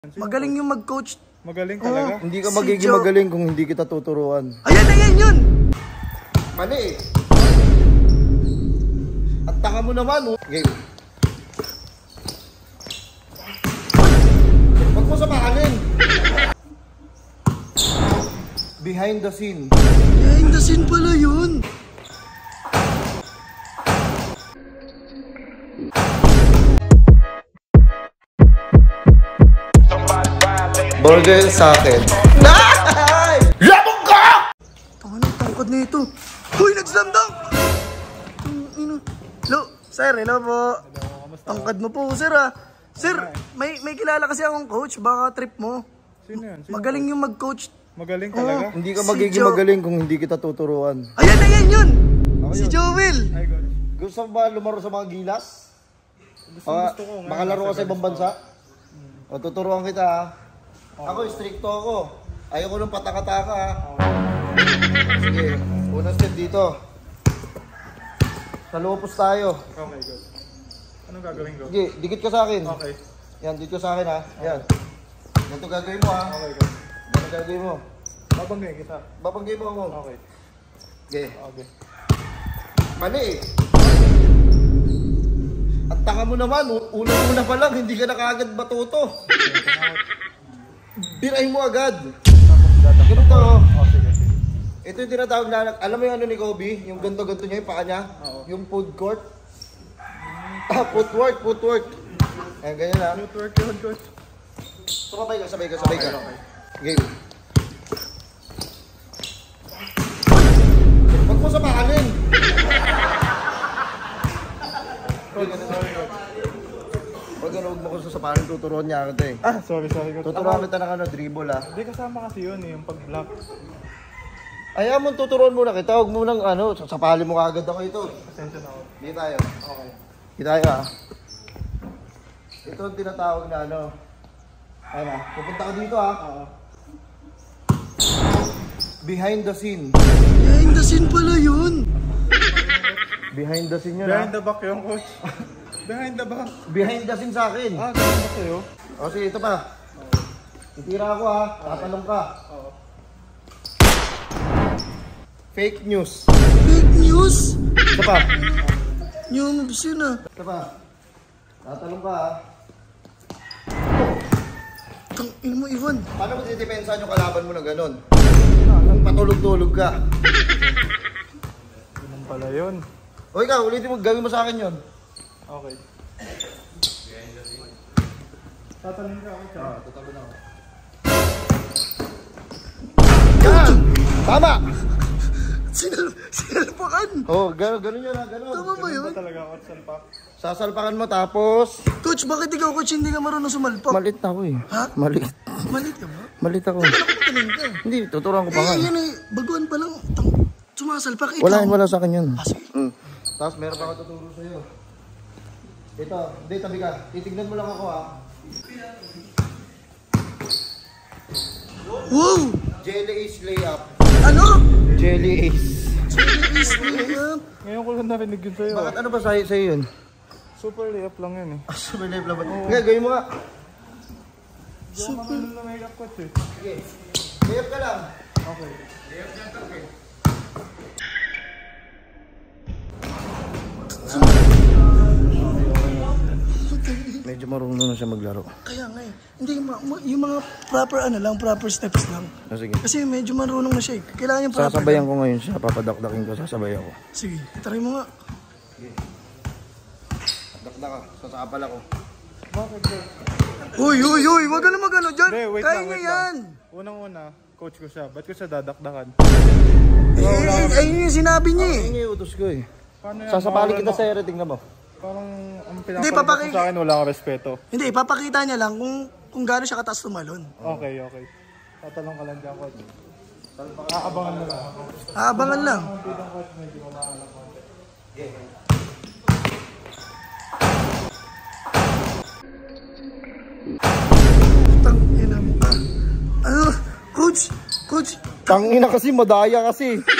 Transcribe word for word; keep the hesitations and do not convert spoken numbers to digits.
Magaling yung mag-coach. Magaling talaga? Oh, hindi ka magiging si magaling kung hindi kita tuturuan. Ayan, ayan yun! Mali eh. At tanga mo naman. Oh. Okay. Huwag mo sapahanin. Behind the scene. Behind the scene pala yun. Burger sa akin. Labog ka! Tanga na, tangkad na ito. Uy, nag-slam dunk! Hello, sir, hello po. Tangkad mo po, sir ah. Sir, may may kilala kasi akong coach, baka trip mo. Sino yan? Sino magaling yung mag-coach. Magaling talaga? Oh, hindi ka magiging si magaling kung hindi kita tuturuan. Ayan, ayan yun! Ako si yun. Joel. Ay, God. Gusto mo ba lumaro sa mga gilas? Gusto, uh, gusto ko. Makalaro ka sa ibang bansa? Hmm. O, tuturuan kita ha. Okay. Ako, stricto ako. Ayoko nung pataka-taka ha. Okay. Sige, unang step dito. Sa lupos tayo. Oh my God. Anong gagawin ko? Sige, dikit ka sa akin. Okay. Yan, dikit ka sa akin ha. Okay. Yan. Ganito gagawin mo ha. Oh my God. Ganito gagawin mo. Babanggay kita. Babanggay mo ako. Okay. Okay. Okay. Mali eh. At tanga mo naman, unang-una pa lang, hindi ka na kaagad batuto. Birahin mo agad. Ganito oh. Oh, sige, sige. Ito yung tinatawag na, alam mo yung ano ni Kobe? Yung ganto-ganto niya, yung paka niya? Oo. Yung food court? Ah, footwork, footwork. Ayan, ganyan na. Footwork yun, coach. Sabay ka, sabay ka, sabay ka. Okay, okay. Game. Huwag mo sapahanin. Coach, sorry, coach. Huwag ano, huwag mo kung sasapahanin, tuturuan niya kita eh. Ah, sorry, sorry, coach. Tuturuan kita ng ano, dribble ah. Hindi kasama kasi yun eh, yung pag-block. Ayaw mo, tuturuan muna kita. Huwag mo nang ano, sasapahalin mo kagad ako ito. Pasensya na ako. Hindi tayo. Okay. Hindi tayo ah. Ito ang tinatawag na ano. Ayun ah, pupunta ka dito ah. Oo. Behind the scene. Behind the scene pala yun. Behind the scene yun Behind ah. the back yun, coach. Behind the back. Behind the scene sa akin. Ah, ganun ba sa'yo? O sige, ito pa. Titira ako ah, tatalong ka. Oo. Fake news. Fake news? Ito pa. New moves yun ah. Ito pa. Tatalong ka ah. Tangin mo, Ivan. Paano mo titipensahan yung kalaban mo na ganun? Kung patulog-tulog ka. Ganun pala yun. O ikaw, ulitin mo, gawin mo sa akin yun. Okay. Tatalon ka ako siya. Ah, tatalon ako. Yan! Tama! Sinal sinalpakan. Oo, oh, gano'n, gano'n yun ha, gano'n. Tama ba yun? Ganun ba talaga ako salpak? Sasalpakan mo tapos... Coach, bakit ikaw, coach, hindi ka marunong sumalpak? Malit ako eh. Ha? Malit. Malit ka ba? Malit ako. Taling ka. Hindi, tuturuan ko pa nga. Eh, yan eh. Baguhan pa lang. Tang sumasalpak. Ikaw. Wala, wala sa akin yun. Ah, sige. Mm. Tapos meron pa ako tuturo sa'yo. Ito, hindi, tabi ka. Titignan mo lang ako ha. Wow! Jelly Ace layup. Ano? Jelly Ace. Jelly Ace layup. Ngayon ko lang narinig yun sa'yo. Bakit ano ba sa'yo sa'yo yun? Super layup lang yun eh. Ah, super layup lang ba? Nga, gawin mo nga. Super. Hindi na makeup coach eh. Sige. Layup ka lang. Okay. Layup ka lang, okay. Medyo marunong na siya maglaro. Kaya nga eh. Hindi, yung mga proper ano lang, proper steps lang. Oh, sige. Kasi medyo marunong na siya eh. Kailangan yung proper. Sasabayan ko ngayon siya, papadakdakin ko, sasabay ako. Sige, try mo nga. Sige. Dakdak ka, sasapal ako. Bakit coach? Uy, uy, uy, wag ka na mag-ano dyan. Hindi, wait Kaya lang, niya wait yan. lang. Unang-una, coach ko siya. Ba't ko siya dadakdakan? Eh, eh, ayun yung sinabi niya eh. Ayun yung utos ko eh. Paano yan? Sasapali Mawawala kita na- sa ere, tingnan mo. Parang ang Hindi, pinapalabas papaki- mo sa akin, wala kang respeto. Hindi, ipapakita niya lang kung kung gaano siya kataas tumalon. Okay, okay. Tatalong ka lang dyan, coach. Aabangan mo lang ako. Aabangan lang. Ang pitong coach, medyo mamahal ako. Tangina mo ka. Ano? Coach, coach, Tangina kasi, madaya kasi.